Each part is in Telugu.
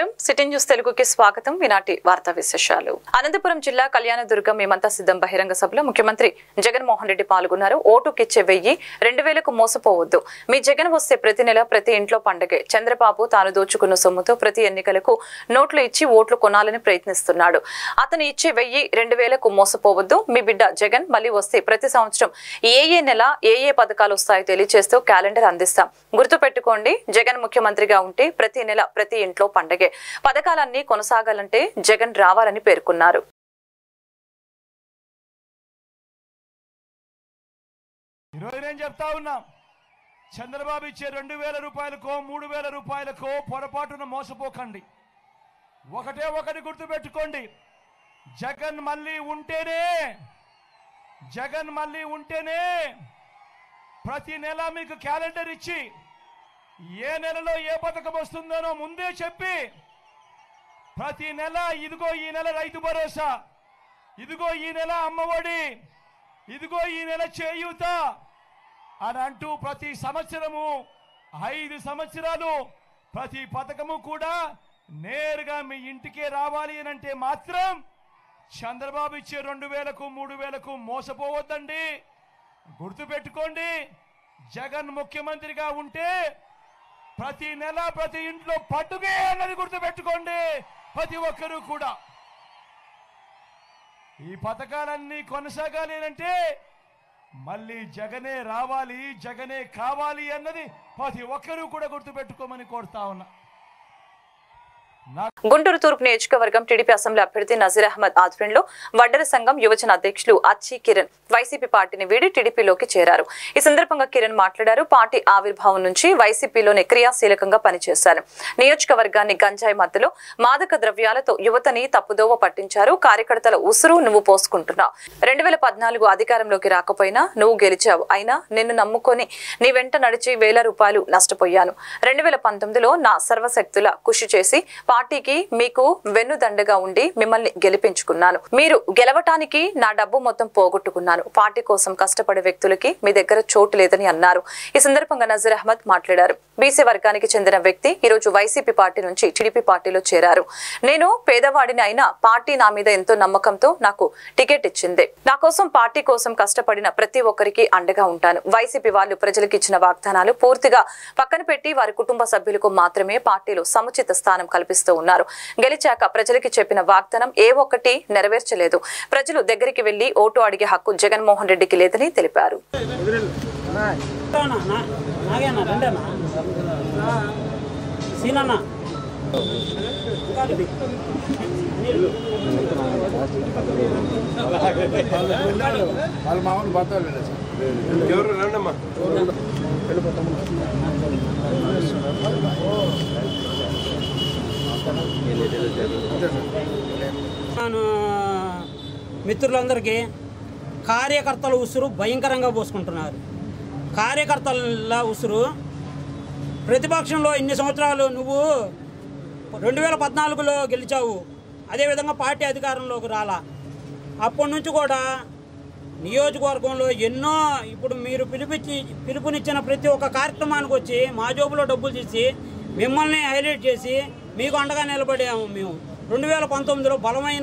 నమస్కారం సిటీ న్యూస్ తెలుగుకి స్వాగతం ఈనాటి వార్తా విశేషాలు అనంతపురం జిల్లా కళ్యాణదుర్గం మేమంతా సిద్ధం బహిరంగ సభలో ముఖ్యమంత్రి జగన్మోహన్ రెడ్డి పాల్గొన్నారు ఓటుకిచ్చే 1000-2000కు మోసపోవద్దు మీ జగన్ వస్తే ప్రతి నెల ప్రతి ఇంట్లో పండగే చంద్రబాబు తాను దోచుకున్న సొమ్ముతో ప్రతి ఎన్నికలకు నోట్లు ఇచ్చి ఓట్లు కొనాలని ప్రయత్నిస్తున్నాడు అతను ఇచ్చే 1000-2000కు మోసపోవద్దు మీ బిడ్డ జగన్ మళ్ళీ వస్తే ప్రతి సంవత్సరం ఏ నెల ఏ పథకాలు వస్తాయో తెలియజేస్తూ క్యాలెండర్ అందిస్తాం గుర్తుపెట్టుకోండి జగన్ ముఖ్యమంత్రిగా ఉంటే ప్రతి నెల ప్రతి ఇంట్లో పండగే పథకాలన్నీ కొనసాగాలంటే జగన్ రావాలని పేర్కొన్నారు చంద్రబాబు ఇచ్చే 2000 రూపాయలకో 3000 రూపాయలకో పొరపాటున మోసపోకండి ఒకటి గుర్తుపెట్టుకోండి జగన్ మళ్ళీ ఉంటేనే ప్రతి నెల మీకు క్యాలెండర్ ఇచ్చి ఏ నెలలో ఏ పథకం వస్తుందో ముందే చెప్పి ప్రతి నెల ఇదిగో ఈ నెల రైతు భరోసా ఇదిగో ఈ నెల అమ్మఒడి ఇదిగో ఈ నెల చేయూత అని అంటూ ప్రతి సంవత్సరము 5 సంవత్సరాలు ప్రతి పథకము కూడా నేరుగా మీ ఇంటికే రావాలి అని అంటే మాత్రం చంద్రబాబు ఇచ్చే 2000కు 3000కు మోసపోవద్దండి గుర్తుపెట్టుకోండి జగన్ ముఖ్యమంత్రిగా ఉంటే ప్రతి నెల ప్రతి ఇంట్లో పట్టుగే అన్నది గుర్తుపెట్టుకోండి ప్రతి ఒక్కరూ కూడా ఈ పథకాలన్నీ కొనసాగాలి అంటే మళ్ళీ జగనే రావాలి జగనే కావాలి అన్నది ప్రతి ఒక్కరూ కూడా గుర్తుపెట్టుకోమని కోరుతా ఉన్నా గుంటూరు తూర్పు నియోజకవర్గం టీడీపీ అసెంబ్లీ అభ్యర్థి నజీర్ అహ్మద్ ఆధ్వర్యంలో వడ్డర సంఘం యువజన అధ్యక్షులు అచ్చి కిరణ్ వైసీపీ పార్టీని వీడి టీడీపీలోకి చేరారు ఈ సందర్భంగా కిరణ్ మాట్లాడారు పార్టీ ఆవిర్భావం నుంచి వైసీపీలోనే క్రియాశీలకంగా పనిచేశారు నియోజకవర్గాన్ని గంజాయి మధ్యలో మాదక ద్రవ్యాలతో యువతని తప్పుదోవ పట్టించారు కార్యకర్తల ఉసురు నువ్వు పోసుకుంటున్నావు 2014 అధికారంలోకి రాకపోయినా నువ్వు గెలిచావు అయినా నిన్ను నమ్ముకొని నీ వెంట నడిచి 1000 రూపాయలు నష్టపోయాను 2019లో నా సర్వశక్తుల కృషి చేసి పార్టీకి మీకు వెన్నుదండగా ఉండి మిమ్మల్ని గెలిపించుకున్నాను మీరు గెలవటానికి నా డబ్బు మొత్తం పోగొట్టుకున్నాను పార్టీ కోసం కష్టపడే వ్యక్తులకి మీ దగ్గర చోటు లేదని అన్నారు ఈ సందర్భంగా నజీర్ అహ్మద్ మాట్లాడారు బీసీ వర్గానికి చెందిన వ్యక్తి ఈ రోజు వైసీపీ పార్టీ నుంచి టీడీపీ పార్టీలో చేరారు నేను పేదవాడిని అయినా పార్టీ నా మీద ఎంతో నమ్మకంతో నాకు టికెట్ ఇచ్చింది నా కోసం పార్టీ కోసం కష్టపడిన ప్రతి ఒక్కరికి అండగా ఉంటాను వైసీపీ వాళ్ళు ప్రజలకు ఇచ్చిన వాగ్దానాలు పూర్తిగా పక్కన పెట్టి వారి కుటుంబ సభ్యులకు మాత్రమే పార్టీలో సముచిత స్థానం కల్పిస్తూ ఉన్నారు గెలిచాక ప్రజలకి చెప్పిన వాగ్దానం ఏ ఒక్కటి నెరవేర్చలేదు ప్రజలు దగ్గరికి వెళ్లి ఓటు అడిగే హక్కు జగన్మోహన్ రెడ్డికి లేదని తెలిపారు మిత్రులందరికీ కార్యకర్తల ఉసురు భయంకరంగా పోసుకుంటున్నారు కార్యకర్తల ఉసురు ప్రతిపక్షంలో ఇన్ని సంవత్సరాలు నువ్వు 2014లో గెలిచావు అదేవిధంగా పార్టీ అధికారంలోకి రాలా అప్పటి నుంచి కూడా నియోజకవర్గంలో ఎన్నో ఇప్పుడు మీరు పిలుపునిచ్చిన ప్రతి ఒక్క కార్యక్రమానికి వచ్చి మా జోబులో డబ్బులు తీసి మిమ్మల్ని హైలైట్ చేసి మీకు అండగా నిలబడాము మేము 2019లో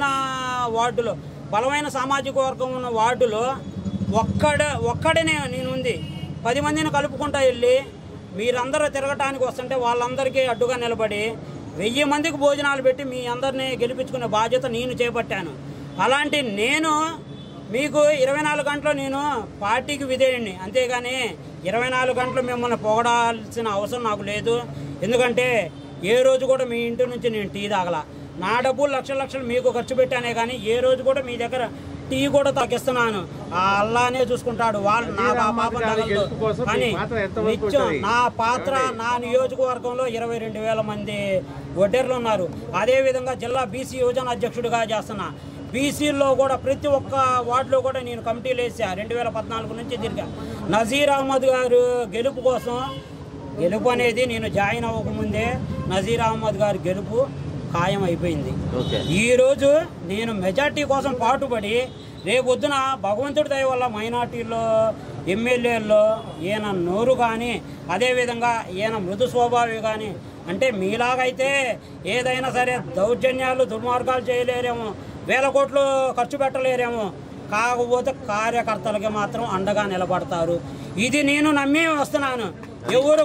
బలమైన సామాజిక వర్గం ఉన్న వార్డులో ఒక్కడనే నేను ఉంది 10 మందిని కలుపుకుంటా వెళ్ళి మీరందరూ తిరగటానికి వస్తుంటే వాళ్ళందరికీ అడ్డుగా నిలబడి 1000 మందికి భోజనాలు పెట్టి మీ అందరినీ గెలిపించుకునే బాధ్యత నేను చేపట్టాను అలాంటి నేను మీకు 24 గంటలు నేను పార్టీకి విధేయుడిని అంతేగాని 24 గంటలు మిమ్మల్ని పొగడాల్సిన అవసరం నాకు లేదు ఎందుకంటే ఏ రోజు కూడా మీ ఇంటి నుంచి నేను టీ తాగల నా డబ్బులు లక్షలు మీకు ఖర్చు పెట్టానే కానీ ఏ రోజు కూడా మీ దగ్గర టీ కూడా తాకిస్తున్నాను అల్లానే చూసుకుంటాడు వాళ్ళు నా పాపం కానీ నిత్యం నా పాత్ర నా నియోజకవర్గంలో 22,000 మంది ఒడ్డెర్లు ఉన్నారు అదేవిధంగా జిల్లా బీసీ యువజన అధ్యక్షుడిగా చేస్తున్నా బీసీల్లో కూడా ప్రతి ఒక్క వార్డులో కూడా నేను కమిటీలు వేసా 2014 నుంచి తిరిగా నజీర్ అహ్మద్ గారు గెలుపు అనేది నేను జాయిన్ అవ్వకముందే నజీర్ అహ్మద్ గారి గెలుపు ఖాయం అయిపోయింది ఈరోజు నేను మెజార్టీ కోసం పాటుపడి రేపొద్దున భగవంతుడి దయ వల్ల మైనార్టీల్లో ఎమ్మెల్యేల్లో ఈయన నోరు కానీ అదేవిధంగా ఈయన మృదు స్వభావి కానీ అంటే మీలాగైతే ఏదైనా సరే దౌర్జన్యాలు దుర్మార్గాలు చేయలేరేమో, 1000 కోట్లు ఖర్చు పెట్టలేరేమో, కాకపోతే కార్యకర్తలకి మాత్రం అండగా నిలబడతారు. ఇది నేను నమ్మి వస్తున్నాను. ఎవరు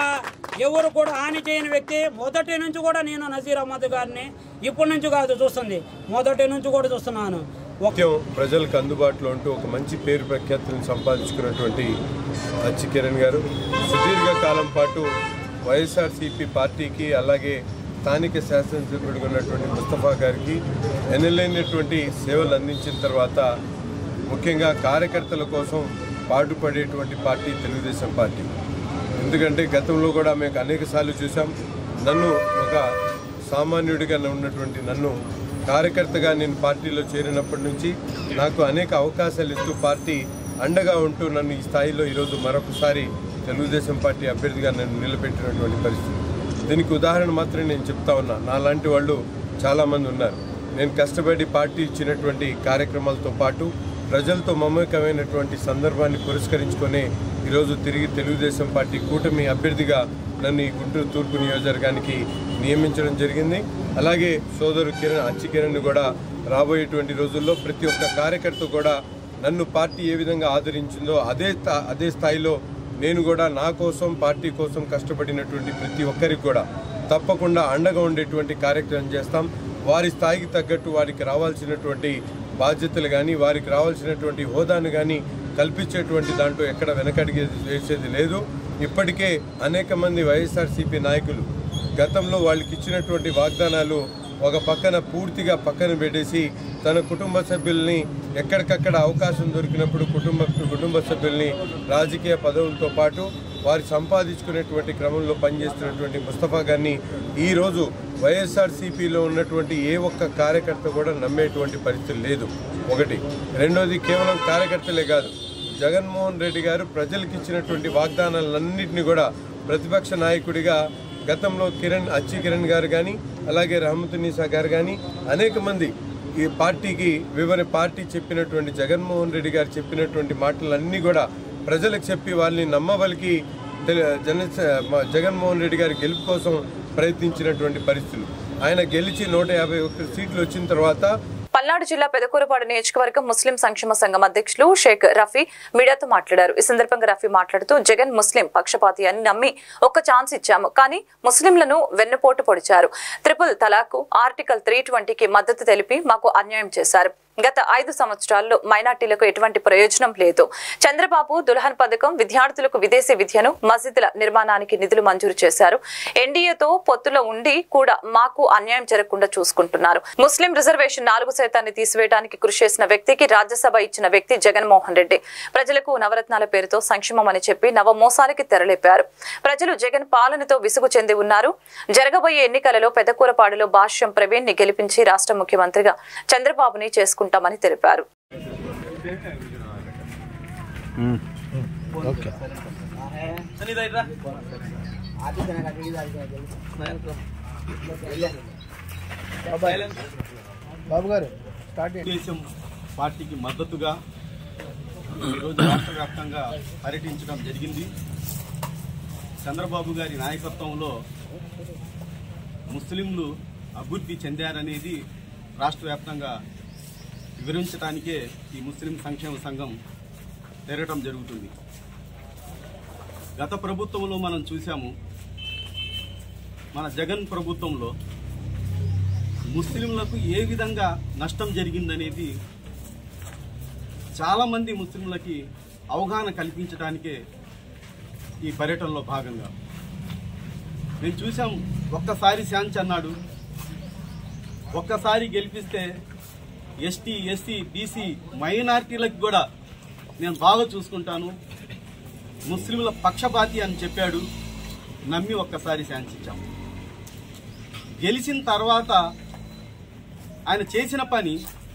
కూడా హాని చేయని వ్యక్తి. మొదటి నుంచి కూడా నేను నజీర్ అహ్మద్ గారిని ఇప్పటి నుంచి కాదు చూస్తుంది, మొదటి నుంచి కూడా చూస్తున్నాను. ప్రజలకు అందుబాటులో ఉంటూ ఒక మంచి పేరు ప్రఖ్యాతులను సంపాదించుకున్నటువంటి అచ్చి కిరణ్ గారు సుదీర్ఘకాలం పాటు వైఎస్ఆర్సీపీ పార్టీకి అలాగే స్థానిక శాసనసభ్యుడిగా ఉన్నటువంటి ముస్తఫా గారికి ఎనలేనటువంటి సేవలు అందించిన తర్వాత ముఖ్యంగా కార్యకర్తల కోసం పాటుపడేటువంటి పార్టీ తెలుగుదేశం పార్టీ. ఎందుకంటే గతంలో కూడా మేము అనేకసార్లు చూసాం. నన్ను ఒక సామాన్యుడిగా ఉన్నటువంటి నన్ను కార్యకర్తగా నేను పార్టీలో చేరినప్పటి నుంచి నాకు అనేక అవకాశాలు ఇస్తూ పార్టీ అండగా ఉంటూ నన్ను ఈ స్థాయిలో ఈరోజు మరొకసారి తెలుగుదేశం పార్టీ అభ్యర్థిగా నన్ను నిలబెట్టినటువంటి పరిస్థితి. దీనికి ఉదాహరణ మాత్రమే నేను చెప్తా ఉన్నా. నాలాంటి వాళ్ళు చాలామంది ఉన్నారు. నేను కష్టపడి పార్టీ ఇచ్చినటువంటి కార్యక్రమాలతో పాటు ప్రజలతో మమేకమైనటువంటి సందర్భాన్ని పురస్కరించుకొని ఈరోజు తిరిగి తెలుగుదేశం పార్టీ కూటమి అభ్యర్థిగా నన్ను ఈ గుంటూరు తూర్పు నియోజకవర్గానికి నియమించడం జరిగింది. అలాగే సోదరు అచ్చి కిరణ్ కూడా రాబోయేటువంటి రోజుల్లో ప్రతి ఒక్క కార్యకర్త కూడా నన్ను పార్టీ ఏ విధంగా ఆదరించిందో అదే స్థాయిలో నేను కూడా నా కోసం పార్టీ కోసం కష్టపడినటువంటి ప్రతి ఒక్కరికి కూడా తప్పకుండా అండగా ఉండేటువంటి కార్యక్రమం చేస్తాం. వారి స్థాయికి తగ్గట్టు వారికి రావాల్సినటువంటి బాధ్యతలు కానీ వారికి రావాల్సినటువంటి హోదాను కానీ కల్పించేటువంటి దాంట్లో ఎక్కడ వెనకడిగి వేసేది లేదు. ఇప్పటికే అనేక మంది వైఎస్ఆర్సీపీ నాయకులు గతంలో వాళ్ళకి ఇచ్చినటువంటి వాగ్దానాలు ఒక పూర్తిగా పక్కన పెట్టేసి తన కుటుంబ సభ్యుల్ని ఎక్కడికక్కడ అవకాశం దొరికినప్పుడు కుటుంబ సభ్యుల్ని రాజకీయ పదవులతో పాటు వారు సంపాదించుకునేటువంటి క్రమంలో పనిచేస్తున్నటువంటి ముస్తఫా గారిని ఈరోజు వైఎస్ఆర్సీపీలో ఉన్నటువంటి ఏ ఒక్క కార్యకర్త కూడా నమ్మేటువంటి పరిస్థితి లేదు. ఒకటి. రెండోది, కేవలం కార్యకర్తలే కాదు, జగన్మోహన్ రెడ్డి గారు ప్రజలకు ఇచ్చినటువంటి వాగ్దానాలన్నింటినీ కూడా ప్రతిపక్ష నాయకుడిగా గతంలో అచ్చి కిరణ్ గారు కానీ అలాగే రహమతున్నీసా గారు కానీ అనేక మంది ఈ పార్టీ చెప్పినటువంటి జగన్మోహన్ రెడ్డి గారు చెప్పినటువంటి మాటలన్నీ కూడా ప్రజలకు చెప్పి వాళ్ళని నమ్మబలికి జగన్మోహన్ రెడ్డి గారి గెలుపు కోసం ప్రయత్నించినటువంటి పరిస్థితులు. ఆయన గెలిచి 151 సీట్లు వచ్చిన తర్వాత పల్నాడు జిల్లా పెదకూరపాడు నియోజకవర్గం ముస్లిం సంక్షేమ సంఘం అధ్యక్షులు షేక్ రఫీ మీడియాతో మాట్లాడారు. ఈ సందర్భంగా రఫీ మాట్లాడుతూ జగన్ ముస్లిం పక్షపాతి అని నమ్మి ఒక్క ఛాన్స్ ఇచ్చాము, కానీ ముస్లింలను వెన్నుపోటు పొడిచారు. ట్రిపుల్ తలాక్, ఆర్టికల్ 320కి మద్దతు తెలిపి మాకు అన్యాయం చేశారు. గత 5 సంవత్సరాల్లో మైనార్టీలకు ఎటువంటి ప్రయోజనం లేదు. చంద్రబాబు దుల్హన్ పథకం, విద్యార్థులకు విదేశీ విద్యను, మసీదుల నిర్మాణానికి నిధులు మంజూరు చేశారు. ఎన్డీఏతో పొత్తులో ఉండి కూడా మాకు అన్యాయం జరగకుండా చూసుకుంటున్నారు. ముస్లిం రిజర్వేషన్ 4% తీసివేయడానికి కృషి చేసిన వ్యక్తికి రాజ్యసభ ఇచ్చిన వ్యక్తి జగన్మోహన్ రెడ్డి. ప్రజలకు నవరత్నాల పేరుతో సంక్షేమం అని చెప్పి నవమోసాలకి తెరలేపారు. ప్రజలు జగన్ పాలనతో విసుగు చెంది ఉన్నారు. జరగబోయే ఎన్నికలలో పెదకూరపాడులో భాష్యం ప్రవీణ్ ని గెలిపించి రాష్ట్ర ముఖ్యమంత్రిగా చంద్రబాబుని చేసుకుంటామని తెలిపారు. తెలుగుదేశం పార్టీకి మద్దతుగా ఈరోజు రాష్ట్ర వ్యాప్తంగా పర్యటించడం జరిగింది. చంద్రబాబు గారి నాయకత్వంలో ముస్లింలు అభివృద్ధి చెందారనేది రాష్ట్ర వ్యాప్తంగా వివరించడానికే ఈ ముస్లిం సంక్షేమ సంఘం తిరగటం జరుగుతుంది. గత ప్రభుత్వంలో మనం చూసాము, మన జగన్ ప్రభుత్వంలో ముస్లింలకు ఏ విధంగా నష్టం జరిగిందనేది చాలామంది ముస్లింలకి అవగాహన కల్పించడానికే ఈ పర్యటనలో భాగంగా మేము చూసాం. ఒక్కసారి శాంతి అన్నాడు, ఒక్కసారి గెలిపిస్తే ఎస్టీ, ఎస్సీ, బీసీ మైనార్టీలకు కూడా నేను బాగా చూసుకుంటాను, ముస్లింల పక్షపాతి అని చెప్పాడు. నమ్మి ఒక్కసారి శాంతించాము. గెలిచిన తర్వాత ఆయన చేసిన పని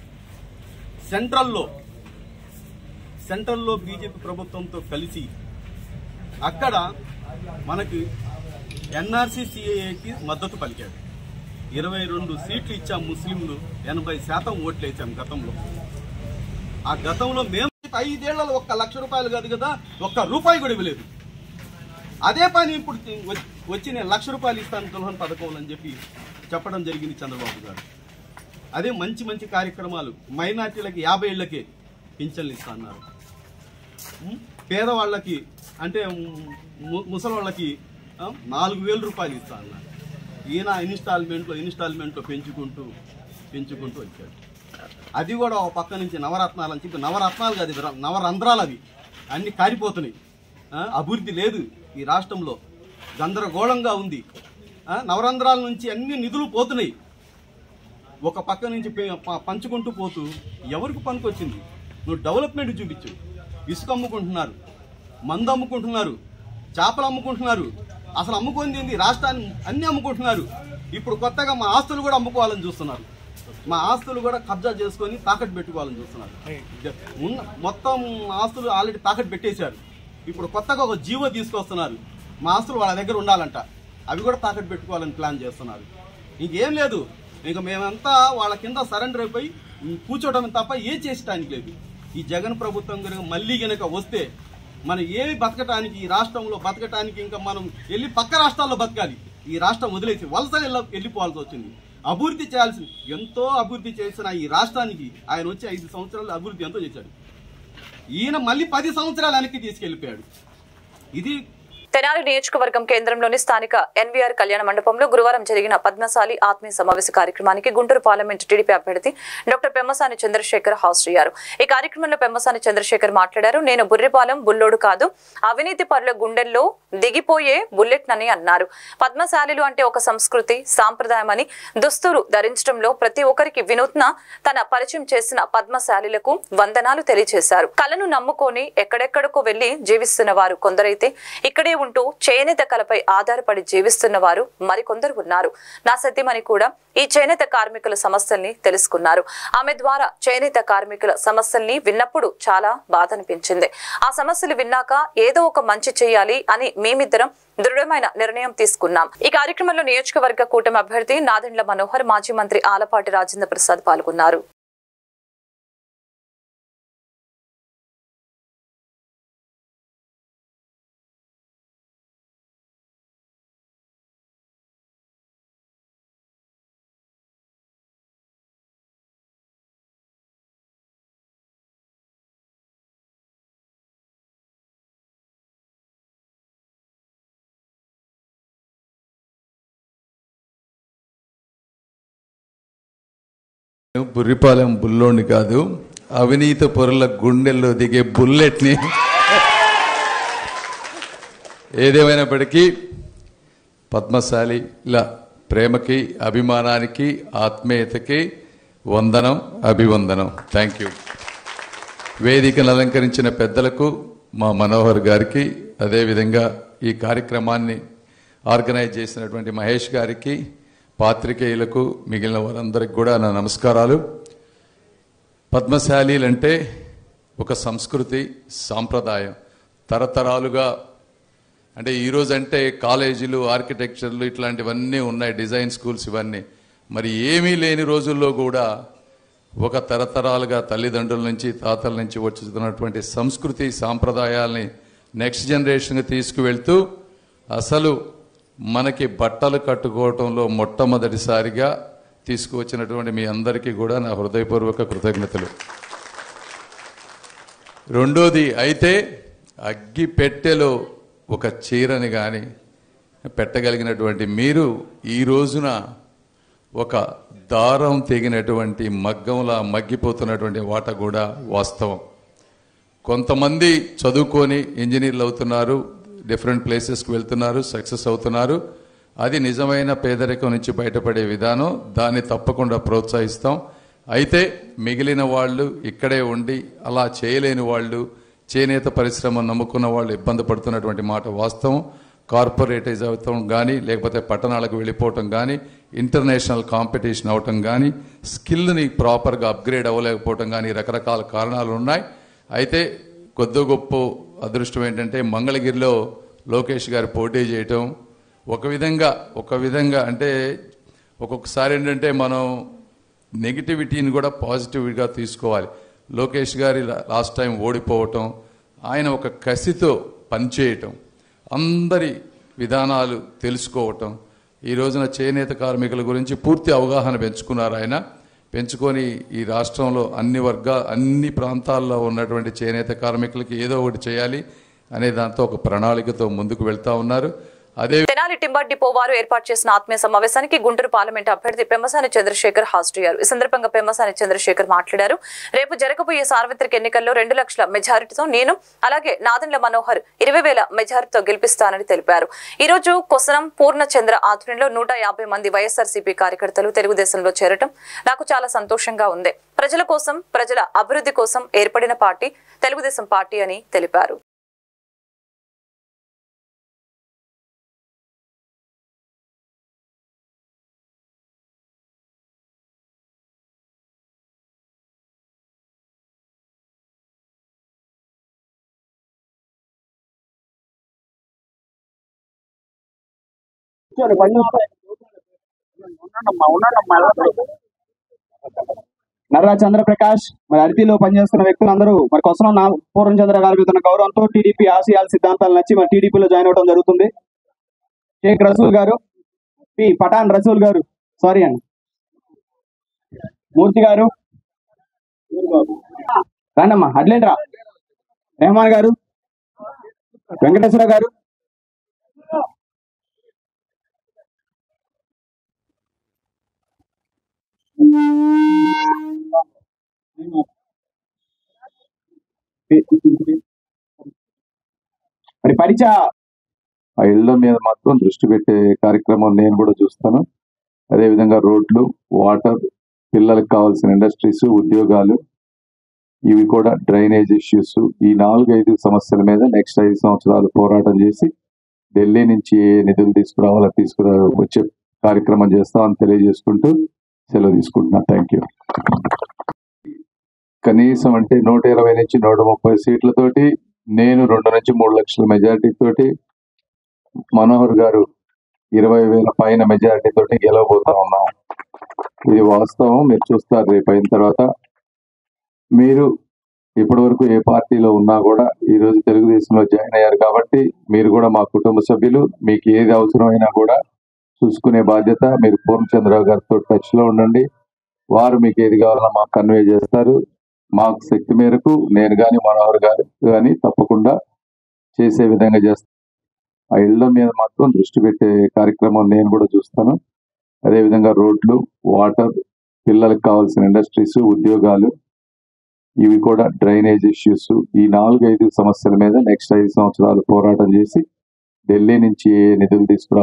సెంట్రల్లో బీజేపీ ప్రభుత్వంతో కలిసి అక్కడ మనకి ఎన్ఆర్సీ సిఏఏకి మద్దతు పలికాడు. 22 సీట్లు ఇచ్చాం ముస్లింలు, 80% ఓట్లు వేసాం గతంలో. ఆ గతంలో మేము 5 ఏళ్లలో 1 లక్ష రూపాయలు కాదు కదా, 1 రూపాయి కూడా ఇవ్వలేదు. అదే పని ఇప్పుడు వచ్చి నేను 1 లక్ష రూపాయలు ఇస్తాను దుల్హన్ పథకం అని చెప్పి చెప్పడం జరిగింది చంద్రబాబు గారు. అదే మంచి మంచి కార్యక్రమాలు. మైనార్టీలకి 50 ఏళ్లకే పింఛన్లు ఇస్తా అన్నారు. పేదవాళ్ళకి అంటే ముసలి 4,000 రూపాయలు ఇస్తా అన్నారు. ఈయన ఇన్స్టాల్మెంట్లో పెంచుకుంటూ వచ్చాడు. అది కూడా ఒక పక్క నుంచి నవరత్నాలు అని చెప్పి, నవరత్నాలు కాదు, నవరంధ్రాలు అవి అన్ని కారిపోతున్నాయి. అభివృద్ధి లేదు ఈ రాష్ట్రంలో, గందరగోళంగా ఉంది. నవరంధ్రాల నుంచి అన్ని నిధులు పోతున్నాయి. ఒక పక్క నుంచి పంచుకుంటూ పోతూ ఎవరికి పనికొచ్చింది? నువ్వు డెవలప్మెంట్ చూపించు. ఇసుక అమ్ముకుంటున్నారు, మందు అమ్ముకుంటున్నారు, చేపలు అమ్ముకుంటున్నారు. అసలు అమ్ముకుంది ఏంది? రాష్ట్రాన్ని అన్ని అమ్ముకుంటున్నారు. ఇప్పుడు కొత్తగా మా ఆస్తులు కూడా అమ్ముకోవాలని చూస్తున్నారు. మా ఆస్తులు కూడా కబ్జా చేసుకొని తాకట్టు పెట్టుకోవాలని చూస్తున్నారు. మొత్తం ఆస్తులు ఆల్రెడీ తాకట్టు పెట్టేశారు. ఇప్పుడు కొత్తగా ఒక జీవో తీసుకొస్తున్నారు. మా ఆస్తులు వాళ్ళ దగ్గర ఉండాలంట, అవి కూడా తాకట్టు పెట్టుకోవాలని ప్లాన్ చేస్తున్నారు. ఇంకేం లేదు, ఇంకా మేమంతా వాళ్ళ కింద సరెండర్ అయిపోయి కూర్చోవడం తప్ప ఏ చేసడానికి లేదు. ఈ జగన్ ప్రభుత్వం కనుక మళ్ళీ కనుక వస్తే మనం ఏమి బతకటానికి, ఈ రాష్ట్రంలో బతకటానికి ఇంకా మనం వెళ్ళి పక్క రాష్ట్రాల్లో బతకాలి. ఈ రాష్ట్రం వదిలేసి వలస వెళ్ళిపోవాల్సి వచ్చింది. అభివృద్ధి చేయాల్సింది, ఎంతో అభివృద్ధి చేసిన ఈ రాష్ట్రానికి ఆయన వచ్చి 5 సంవత్సరాలు అభివృద్ధి ఎంతో చేశాడు. ఈయన మళ్ళీ 10 సంవత్సరాలు వెనక్కి తీసుకెళ్లిపోయాడు. ఇది తెనాలి నియోజకవర్గం కేంద్రంలోని స్థానిక ఎన్వీఆర్ కళ్యాణ మండపంలో గురువారం జరిగిన పద్మశాలి ఆత్మీయ సమావేశ కార్యక్రమానికి గుంటూరు పార్లమెంట్ టీడీపీ అభ్యర్థి డాక్టర్ పెమ్మసాని చంద్రశేఖర్ హాజరయ్యారు. ఈ కార్యక్రమంలో పెమ్మసాని చంద్రశేఖర్ మాట్లాడారు. నేను బుర్రిపాలెం బుల్లోడు కాదు, అవినీతి పరుల గుండెల్లో దిగిపోయే బుల్లెట్ నని అన్నారు. పద్మశాలిలు అంటే ఒక సంస్కృతి సాంప్రదాయం అని, దుస్తులు ధరించడంలో ప్రతి ఒక్కరికి వినూత్న తన పరిచయం చేసిన పద్మశాలిలకు వందనాలు తెలియజేశారు. కళను నమ్ముకొని ఎక్కడెక్కడికో వెళ్లి జీవిస్తున్న వారు కొందరైతే ఇక్కడే ఉంటూ చేనేత కళపై ఆధారపడి జీవిస్తున్న వారు మరికొందరు ఉన్నారు. నా సతీమణి కూడా ఈ చేనేత కార్మికుల సమస్యల్ని తెలుసుకున్నారు. ఆమె ద్వారా చేనేత కార్మికుల సమస్యల్ని విన్నప్పుడు చాలా బాధ అనిపించింది. ఆ సమస్యలు విన్నాక ఏదో ఒక మంచి చేయాలి అని మేమిద్దరం దృఢమైన నిర్ణయం తీసుకున్నాం. ఈ కార్యక్రమంలో నియోజకవర్గ కూటమి అభ్యర్థి నాదెండ్ల మనోహర్, మాజీ మంత్రి ఆలపాటి రాజేంద్ర ప్రసాద్ పాల్గొన్నారు. బుర్రిపాలెం బుల్లోని కాదు, అవినీతి పొరల గుండెల్లో దిగే బుల్లెట్ని. ఏదేమైనప్పటికీ పద్మశాలిల ప్రేమకి, అభిమానానికి, ఆత్మీయతకి వందనం, అభివందనం. Thank you. వేదికను అలంకరించిన పెద్దలకు, మా మనోహర్ గారికి, అదేవిధంగా ఈ కార్యక్రమాన్ని ఆర్గనైజ్ చేసినటువంటి మహేష్ గారికి, పాత్రికేయులకు, మిగిలిన వారందరికి కూడా నా నమస్కారాలు. పద్మశాలీలంటే ఒక సంస్కృతి, సాంప్రదాయం, తరతరాలుగా, అంటే ఈరోజు అంటే కాలేజీలు, ఆర్కిటెక్చర్లు ఇట్లాంటివన్నీ ఉన్నాయి, డిజైన్ స్కూల్స్ ఇవన్నీ. మరి ఏమీ లేని రోజుల్లో కూడా ఒక తరతరాలుగా తల్లిదండ్రుల నుంచి, తాతల నుంచి వచ్చుతున్నటువంటి సంస్కృతి, సాంప్రదాయాల్ని నెక్స్ట్ జనరేషన్కి తీసుకువెళ్తూ అసలు మనకి బట్టలు కట్టుకోవటంలో మొట్టమొదటిసారిగా తీసుకువచ్చినటువంటి మీ అందరికీ కూడా నా హృదయపూర్వక కృతజ్ఞతలు. రెండోది అయితే అగ్గి పెట్టెలో ఒక చీరని కానీ పెట్టగలిగినటువంటి మీరు ఈ రోజున ఒక దారం తెగినటువంటి మగ్గంలా మగ్గిపోతున్నటువంటి వాట కూడా వాస్తవం. కొంతమంది చదువుకొని ఇంజనీర్లు అవుతున్నారు, డిఫరెంట్ ప్లేసెస్కి వెళ్తున్నారు, సక్సెస్ అవుతున్నారు. అది నిజమైన పేదరికం నుంచి బయటపడే విధానం, దాన్ని తప్పకుండా ప్రోత్సహిస్తాం. అయితే మిగిలిన వాళ్ళు ఇక్కడే ఉండి అలా చేయలేని వాళ్ళు, చేనేత పరిశ్రమ నమ్ముకున్న వాళ్ళు ఇబ్బంది పడుతున్నటువంటి మాట వాస్తవం. కార్పొరేటైజ్ అవటం కానీ, లేకపోతే పట్టణాలకు వెళ్ళిపోవటం కానీ, ఇంటర్నేషనల్ కాంపిటీషన్ అవటం కానీ, స్కిల్ని ప్రాపర్గా అప్గ్రేడ్ అవ్వలేకపోవటం కానీ రకరకాల కారణాలు ఉన్నాయి. అయితే కొద్ది గొప్ప అదృష్టం ఏంటంటే మంగళగిరిలో లోకేష్ గారు పోటీ చేయటం ఒక విధంగా అంటే ఒక్కొక్కసారి ఏంటంటే మనం నెగిటివిటీని కూడా పాజిటివ్గా తీసుకోవాలి. లోకేష్ గారి లాస్ట్ టైం ఓడిపోవటం, ఆయన ఒక కసితో పనిచేయటం, అందరి విధానాలు తెలుసుకోవటం, ఈ రోజున చేనేత కార్మికుల గురించి పూర్తి అవగాహన పెంచుకున్నారు. ఆయన పెంచుకొని ఈ రాష్ట్రంలో అన్ని ప్రాంతాల్లో ఉన్నటువంటి చేనేత కార్మికులకి ఏదో ఒకటి చేయాలి అనే దాంతో ఒక ప్రణాళికతో ముందుకు వెళ్తా ఉన్నారు. తెనాలి టింబర్ డిపో వారు ఏర్పాటు చేసిన ఆత్మీయ సమావేశానికి గుంటూరు పార్లమెంట్ అభ్యర్థి పెమ్మసాని చంద్రశేఖర్ హాజరయ్యారు. ఈ సందర్భంగా పెమ్మసాని చంద్రశేఖర్ మాట్లాడారు. రేపు జరగబోయే సార్వత్రిక ఎన్నికల్లో 2 లక్షల మెజారిటీతో నేను అలాగే నాదెండ్ల మనోహర్ 20,000 మెజారిటీతో గెలిపిస్తానని తెలిపారు. ఈ రోజు కొసనం పూర్ణచంద్ర ఆధ్వర్యంలో 150 మంది వైఎస్ఆర్సీపీ కార్యకర్తలు తెలుగుదేశంలో చేరటం నాకు చాలా సంతోషంగా ఉంది. ప్రజల కోసం, ప్రజల అభివృద్ధి కోసం ఏర్పడిన పార్టీ తెలుగుదేశం పార్టీ అని తెలిపారు. నర్రా చంద్రప్రకాష్ మరి అరటిలో పనిచేస్తున్న వ్యక్తులందరూ మరి కోసం పూర్ణచంద్ర గారికి ఉన్న గౌరవంతో టీడీపీ ఆశయాల సిద్ధాంతాలు నచ్చి మరి టీడీపీలో జాయిన్ అవడం జరుగుతుంది. షేక్ రసూల్ గారు, పి పఠాన్ రసూల్ గారు, సారీ అండి, మూర్తి గారు, రాండమ్మా అట్లేంట్రా, రెహమాన్ గారు, వెంకటేశ్వర గారు, మరి పరిచయ ఆ ఇళ్ల మీద మాత్రం దృష్టి పెట్టే కార్యక్రమం నేను కూడా చూస్తాను. అదేవిధంగా రోడ్లు, వాటర్, పిల్లలకు కావాల్సిన ఇండస్ట్రీస్, ఉద్యోగాలు, ఇవి కూడా డ్రైనేజ్ ఇష్యూస్, ఈ 4-5 సమస్యల మీద నెక్స్ట్ 5 సంవత్సరాలు పోరాటం చేసి ఢిల్లీ నుంచి ఏ నిధులు వచ్చే కార్యక్రమం చేస్తామని తెలియజేసుకుంటూ సెలవు తీసుకుంటున్నా. Thank you. కనీసం అంటే 120 నుంచి 130 సీట్లతోటి నేను 2 నుంచి 3 లక్షల మెజారిటీ తోటి, మనోహర్ గారు 20,000 పైన మెజారిటీ తోటి గెలవబోతా ఉన్నాం. ఇది వాస్తవం, మీరు చూస్తారు రేపు అయిన తర్వాత. మీరు ఇప్పటి వరకు ఏ పార్టీలో ఉన్నా కూడా ఈరోజు తెలుగుదేశంలో జాయిన్ అయ్యారు కాబట్టి మీరు కూడా మా కుటుంబ సభ్యులు. మీకు ఏది అవసరమైనా కూడా చూసుకునే బాధ్యత. మీరు పూర్ణచంద్రరావు గారితో టచ్ లో ఉండండి. వారు మీకు ఏది కావాలన్నా మాకు కన్వే చేస్తారు. మాకు శక్తి మేరకు నేను కానీ మనోహర్ గారు కానీ తప్పకుండా చేసే విధంగా చేస్తాను. ఆ ఇళ్ల మీద మాత్రం దృష్టి పెట్టే కార్యక్రమం నేను కూడా చూస్తాను. అదేవిధంగా రోడ్లు, వాటర్, పిల్లలకు కావాల్సిన ఇండస్ట్రీస్, ఉద్యోగాలు, ఇవి కూడా డ్రైనేజ్ ఇష్యూస్, ఈ 4-5 సమస్యల మీద నెక్స్ట్ 5 సంవత్సరాలు పోరాటం చేసి ఢిల్లీ నుంచి ఏ నిధులు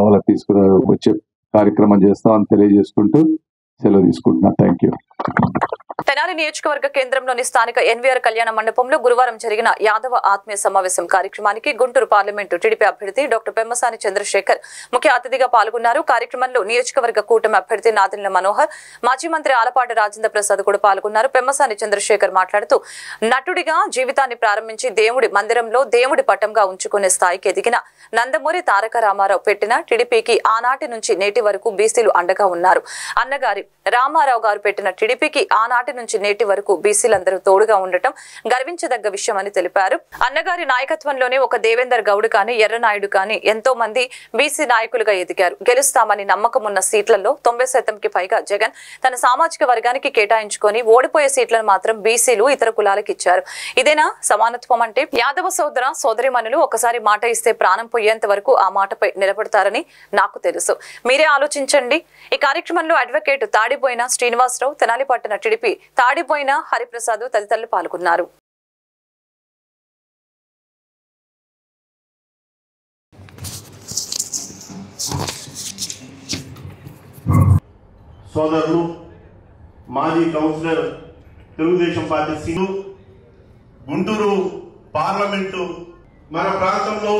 వచ్చే కార్యక్రమం చేస్తామని తెలియజేసుకుంటూ సెలవు తీసుకుంటున్నా. Thank you. తెనాలి నియోజకవర్గ కేంద్రంలోని స్థానిక ఎన్వీఆర్ కళ్యాణ మండపంలో గురువారం జరిగిన యాదవ ఆత్మీయ సమావేశం కార్యక్రమానికి గుంటూరు పార్లమెంటు టీడీపీ అభ్యర్థి డాక్టర్ పెమ్మసాని చంద్రశేఖర్ ముఖ్య అతిథిగా పాల్గొన్నారు. కార్యక్రమంలో నియోజకవర్గ కూటమి అభ్యర్థి నాదెండ్ల మనోహర్, మాజీ మంత్రి ఆలపాటి రాజేంద్ర ప్రసాద్ కూడా పాల్గొన్నారు. పెమ్మసాని చంద్రశేఖర్ మాట్లాడుతూ నటుడిగా జీవితాన్ని ప్రారంభించి దేవుడి మందిరంలో దేవుడి పట్టంగా ఉంచుకునే స్థాయికి ఎదిగిన నందమూరి తారక రామారావు పెట్టిన టీడీపీకి ఆనాటి నుంచి నేటి వరకు బీసీలు అండగా ఉన్నారు. అన్నగారి రామారావు గారు పెట్టిన టీడీపీకి ఆనాటి నుంచి నేటి వరకు బీసీలందరూ తోడుగా ఉండటం గర్వించదగ్గ విషయం అని తెలిపారు. అన్నగారి నాయకత్వంలోనే ఒక దేవేందర్ గౌడ్ కానీ, ఎర్రనాయుడు కానీ ఎంతో మంది బీసీ నాయకులుగా ఎదిగారు. గెలుస్తామని నమ్మకం ఉన్న సీట్లలో 90% పైగా జగన్ తన సామాజిక వర్గానికి కేటాయించుకొని ఓడిపోయే సీట్లను మాత్రం బీసీలు ఇతర కులాలకు ఇచ్చారు. ఇదేనా సమానత్వం అంటే? యాదవ సోదర సోదరిమణులు ఒకసారి మాట ఇస్తే ప్రాణం పోయేంత వరకు ఆ మాటపై నిలబడతారని నాకు తెలుసు. మీరే ఆలోచించండి. ఈ కార్యక్రమంలో అడ్వకేట్ తాడిపోయిన శ్రీనివాసరావు, తెనాలి పట్టణ టీడీపీ తాడిపోయిన హరిప్రసాద్ తదితరులు పాల్గొన్నారు. సోదరులు, మాజీ councillor, Telugu Desam party Seenu, Guntur parliament మన ప్రాంతంలో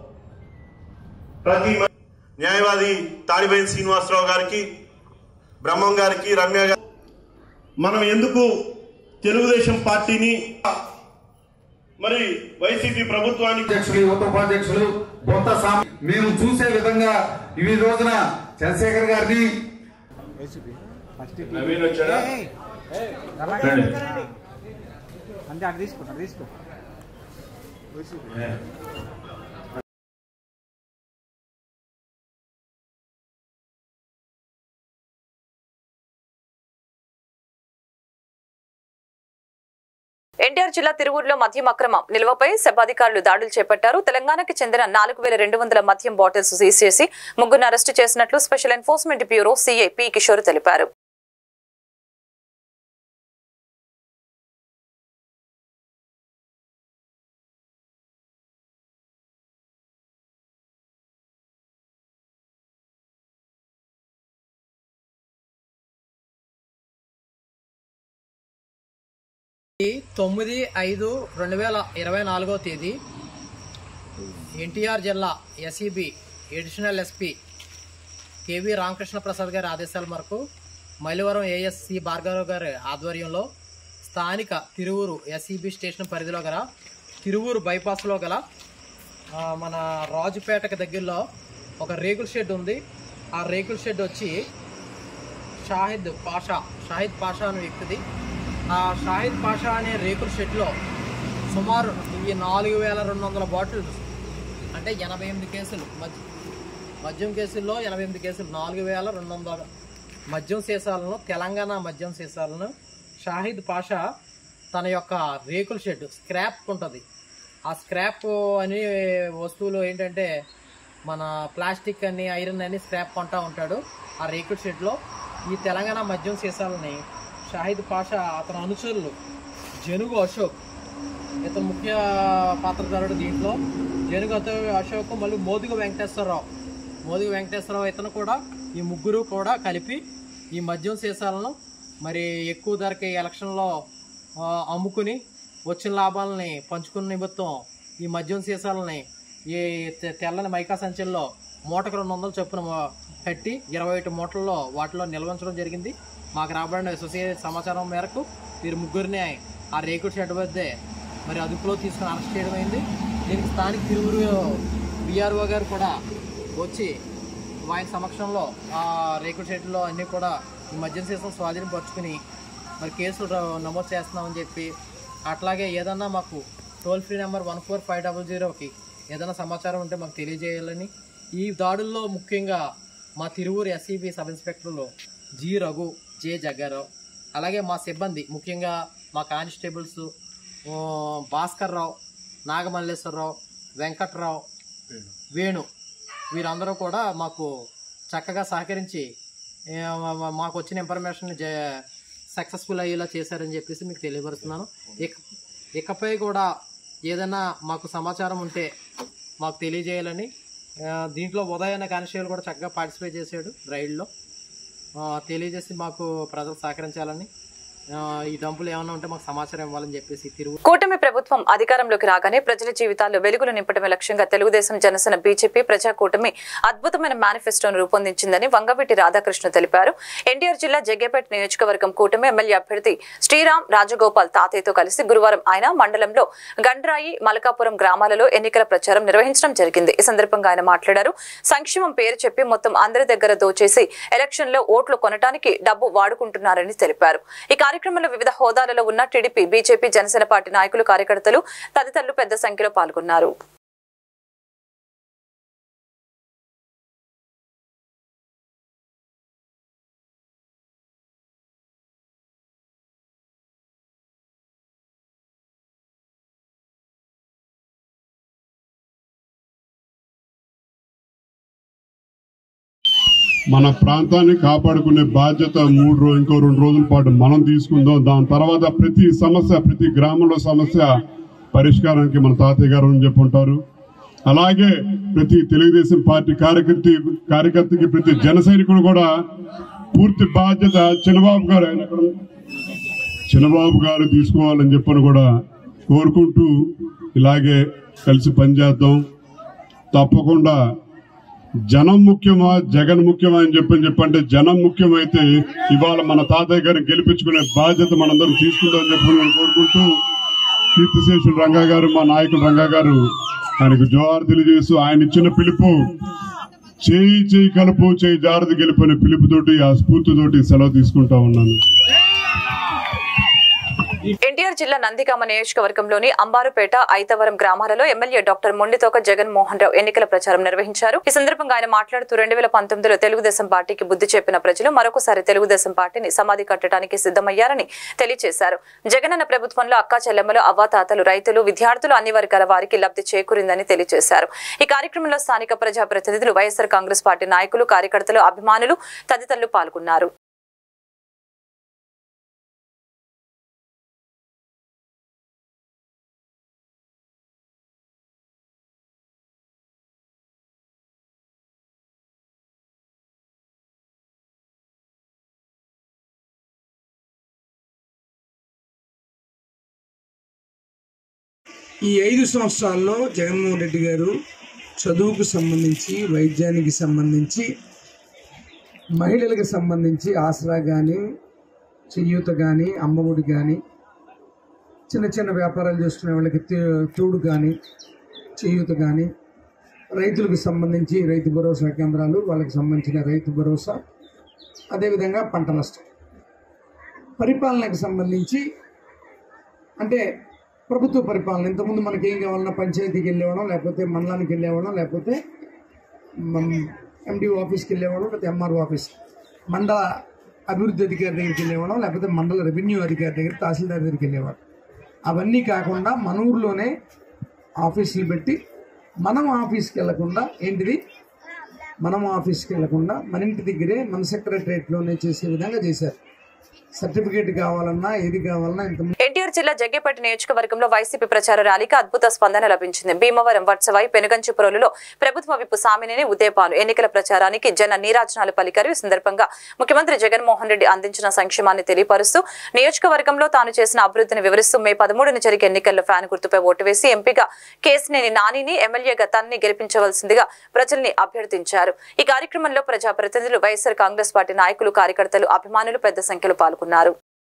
ప్రతి న్యాయవాది తాడిపోయిన శ్రీనివాసరావు గారికి, బ్రహ్మం గారికి, రమ్య గారికి, మనం ఎందుకు తెలుగుదేశం పార్టీని మరి వైసీపీ ప్రభుత్వానికి అధ్యక్షులు, యువత ఉపాధ్యక్షులు మేము చూసే విధంగా ఈ రోజున చంద్రశేఖర్ గారిని అంతే అక్కడ తీసుకో ఎన్టీఆర్ జిల్లా తిరువూరులో మద్యం అక్రమం నిల్వపై సెబ్ అధికారులు దాడులు చేపట్టారు. తెలంగాణకు చెందిన 4200 మద్యం బాటిల్స్ సీజ్ చేసి ముగ్గురిని అరెస్టు చేసినట్లు special enforcement bureau CI P Kishore తెలిపారు. ఈ 9/5/2024 ఎన్టీఆర్ జిల్లా SEB additional SP KV Ramakrishna Prasad గారి ఆదేశాల మేరకు మైలవరం ఏఎస్సి భార్గవ్ గారి ఆధ్వర్యంలో స్థానిక తిరువూరు ఎస్ఈబి స్టేషన్ పరిధిలో గల తిరువూరు బైపాస్లో గల మన రాజుపేటకు దగ్గరలో ఒక రేకుల షెడ్ ఉంది. ఆ రేకుల షెడ్ వచ్చి షాహిద్ పాషా అనే వ్యక్తిది. ఆ షాహిద్ పాషా అనే రేకుల షెడ్లో సుమారు ఈ 4200 బాటిల్స్ అంటే 88 కేసులు మద్యం కేసుల్లో 88 కేసులు 4200 మద్యం సీసాలను తెలంగాణ మద్యం సీసాలను షాహిద్ పాషా తన యొక్క రేకుల షెడ్ స్క్రాప్ ఉంటుంది. ఆ స్క్రాప్ అనే వస్తువులు ఏంటంటే మన ప్లాస్టిక్ అని ఐరన్ అని స్క్రాప్ కొంటా ఉంటాడు. ఆ రేకుల షెడ్లో ఈ తెలంగాణ మద్యం సీసాలని షాహిద్ పాషా అతని అనుచరులు జనుగు అశోక్ ఇతను ముఖ్య పాత్రధారుడు. దీంట్లో జనుగు అశోక్ మళ్ళీ మోదుగు వెంకటేశ్వరరావు ఇతను కూడా ఈ ముగ్గురు కూడా కలిపి ఈ మద్యం సీసాలను మరి ఎక్కువ ధరకి ఎలక్షన్లో అమ్ముకుని వచ్చిన లాభాలని పంచుకున్న నిమిత్తం ఈ మద్యం సీసాలని ఈ తెల్లని మైకా సంచుల్లో మూటకు 200 చొప్పున కట్టి 21 మూటల్లో వాటిలో నిల్వించడం జరిగింది. మాకు రాబడిన అసోసియేట్ సమాచారం మేరకు వీరు ముగ్గురిని ఆ రేకుల షెడ్ వద్దే మరి అదుపులో తీసుకుని అరెస్ట్ చేయడం అయింది. దీనికి స్థానిక తిరువురు విఆర్ఓ గారు కూడా వచ్చి ఆయన సమక్షంలో ఆ రేకుల షెడ్లో అన్నీ కూడా ఈ మద్యం సీసం స్వాధీనపరుచుకుని మరి కేసులు నమోదు చేస్తున్నామని చెప్పి అట్లాగే ఏదన్నా మాకు టోల్ ఫ్రీ నెంబర్ 14500కి ఏదైనా సమాచారం ఉంటే మాకు తెలియజేయాలని ఈ దాడుల్లో ముఖ్యంగా మా తిరువూరు ఎస్ఈబి సబ్ ఇన్స్పెక్టర్లు జి రఘు, జె జగ్గారావు, అలాగే మా సిబ్బంది ముఖ్యంగా మా కానిస్టేబుల్స్ భాస్కర్ రావు, నాగమల్లేశ్వరరావు, వెంకట్రావు, వేణు వీరందరూ కూడా మాకు చక్కగా సహకరించి మాకు వచ్చిన ఇన్ఫర్మేషన్ సక్సెస్ఫుల్ అయ్యేలా చేశారని చెప్పేసి మీకు తెలియపరుస్తున్నాను. ఇకపై కూడా ఏదైనా మాకు సమాచారం ఉంటే మాకు తెలియజేయాలని దీంట్లో ఉదయ్ అనే కానిస్టేబుల్ కూడా చక్కగా పార్టిసిపేట్ చేశాడు రైడ్లో. తెలియజేసి మాకు ప్రజలు సహకరించాలని ఈ డంపులు ఏమైనా ఉంటే మాకు సమాచారం ఇవ్వాలని చెప్పేసి కూటమి ప్రభుత్వం అధికారంలోకి రాగానే ప్రజల జీవితాల్లో వెలుగులు నింపడమే లక్ష్యంగా తెలుగుదేశం, జనసేన, బీజేపీ ప్రజా కూటమి అద్భుతమైన మేనిఫెస్టోను రూపొందించిందని వంగవీటి రాధాకృష్ణ తెలిపారు. ఎన్టీఆర్ జిల్లా జగ్గేపేట నియోజకవర్గం కూటమి ఎమ్మెల్యే అభ్యర్థి శ్రీరామ్ రాజగోపాల్ తాతయ్యతో కలిసి గురువారం ఆయన మండలంలో గండ్రాయి, మలకాపురం గ్రామాలలో ఎన్నికల ప్రచారం నిర్వహించడం జరిగింది. ఈ సందర్భంగా ఆయన మాట్లాడారు. సంక్షేమం పేరు చెప్పి మొత్తం అందరి దగ్గర దోచేసి ఎలక్షన్ లో ఓట్లు కొనడానికి డబ్బు వాడుకుంటున్నారని తెలిపారు. ఈ కార్యక్రమంలో వివిధ హోదాలలో ఉన్న టీడీపీ, బీజేపీ, జనసేన పార్టీ నాయకులు, కార్యకర్తలు తదితరులు పెద్ద సంఖ్యలో పాల్గొన్నారు. మన ప్రాంతాన్ని కాపాడుకునే బాధ్యత ఇంకో 2 రోజుల పాటు మనం తీసుకుందాం. దాని తర్వాత ప్రతి సమస్య, ప్రతి గ్రామంలో సమస్య పరిష్కారానికి మన తాతయ్య గారు అని చెప్పుంటారు. అలాగే ప్రతి తెలుగుదేశం పార్టీ కార్యకర్తకి, ప్రతి జన సైనికుడు కూడా పూర్తి బాధ్యత చిన్నబాబు గారు తీసుకోవాలని చెప్పని కూడా కోరుకుంటూ ఇలాగే కలిసి పనిచేద్దాం. తప్పకుండా జనం ముఖ్యమా, జగన్ ముఖ్యమా అని చెప్పంటే జనం ముఖ్యమైతే ఇవాళ మన తాతయ్య గారిని గెలిపించుకునే బాధ్యత మనందరం తీసుకుందామని చెప్పి కోరుకుంటూ కీర్తిశేషులు రంగా గారు, మా నాయకులు రంగా గారు ఆయనకు జోహార్ తెలియజేస్తూ ఆయన ఇచ్చిన పిలుపు చేయి కలుపు, చేయి జారది గెలుపు అనే పిలుపుతోటి, ఆ స్ఫూర్తితోటి సెలవు తీసుకుంటా ఉన్నాను. ఎన్టీఆర్ జిల్లా నందిగామ నియోజకవర్గంలోని అంబారుపేట ఐతవరం గ్రామాలలో ఎమ్మెల్యే డాక్టర్ మొండితోక జగన్మోహన్ రావు ఎన్నికల ప్రచారం నిర్వహించారు. ఈ సందర్భంగా ఆయన మాట్లాడుతూ 2019లో తెలుగుదేశం పార్టీకి బుద్ధి చెప్పిన ప్రజలు మరొకసారి తెలుగుదేశం పార్టీని సమాధి కట్టడానికి సిద్ధమయ్యారని తెలియజేశారు. జగనన్న ప్రభుత్వంలో అక్కా చెల్లెమ్మలు, అవ్వాతాతలు, రైతులు, విద్యార్థులు అన్ని వర్గాల వారికి లబ్ధి చేకూరిందని తెలియజేశారు. ఈ కార్యక్రమంలో స్థానిక ప్రజాప్రతినిధులు, వైఎస్ఆర్ కాంగ్రెస్ పార్టీ నాయకులు, కార్యకర్తలు, అభిమానులు తదితరులు పాల్గొన్నారు. ఈ 5 సంవత్సరాల్లో జగన్మోహన్ రెడ్డి గారు చదువుకు సంబంధించి, వైద్యానికి సంబంధించి, మహిళలకు సంబంధించి ఆసరా కానీ, చేయూత కానీ, అమ్మఒడి కానీ, చిన్న చిన్న వ్యాపారాలు చేసుకునే వాళ్ళకి తోడు కానీ, చేయూత కానీ, రైతులకు సంబంధించి రైతు భరోసా కేంద్రాలు, వాళ్ళకి సంబంధించిన రైతు భరోసా, అదేవిధంగా పంట నష్టం, పరిపాలనకు సంబంధించి అంటే ప్రభుత్వ పరిపాలన. ఇంతకుముందు మనకి ఏం కావాలన్నా పంచాయతీకి వెళ్ళేవాళ్ళం, లేకపోతే మండలానికి వెళ్ళేవాళ్ళం, లేకపోతే ఎండిఓ ఆఫీస్కి వెళ్ళేవాళ్ళం, లేకపోతే ఎంఆర్ఓ ఆఫీస్, మండల అభివృద్ధి అధికారి దగ్గరికి వెళ్ళేవాళ్ళం, లేకపోతే మండల రెవెన్యూ అధికారి దగ్గర, తహసీల్దార్ దగ్గరికి వెళ్ళేవాళ్ళం. అవన్నీ కాకుండా మన ఊర్లోనే ఆఫీసులు పెట్టి మనం ఆఫీస్కి వెళ్లకుండా మన ఇంటి దగ్గరే మన సెక్రటరేట్లోనే చేసే విధంగా చేశారు. సర్టిఫికేట్ కావాలన్నా ఏది కావాలన్నా ఎన్టీఆర్ జిల్లా జగ్గేపేట నియోజకవర్గంలో వైసీపీ ప్రచార ర్యాలీకి అద్భుత స్పందన లభించింది. భీమవరం, వట్సవై, పెనుగంచిపురంలో ప్రభుత్వ విప్పు సామినేని ఉదయపాను ఎన్నికల ప్రచారానికి జన నీరాజనాలు పలికారు. ఈ సందర్భంగా ముఖ్యమంత్రి జగన్మోహన్ రెడ్డి అందించిన సంక్షేమాన్ని తెలియపరుస్తూ నియోజకవర్గంలో తాను చేసిన అభివృద్ధిని వివరిస్తూ మే 13న జరిగే ఎన్నికల్లో ఫ్యాన్ గుర్తుపై ఓటు వేసి ఎంపీగా కేసినేని నానిని, ఎమ్మెల్యేగా తనని గెలిపించవలసిందిగా ప్రజల్ని అభ్యర్థించారు. ఈ కార్యక్రమంలో ప్రజాప్రతినిధులు, వైఎస్ఆర్ కాంగ్రెస్ పార్టీ నాయకులు, కార్యకర్తలు, అభిమానులు పెద్ద సంఖ్యలో పాల్గొన్నారు.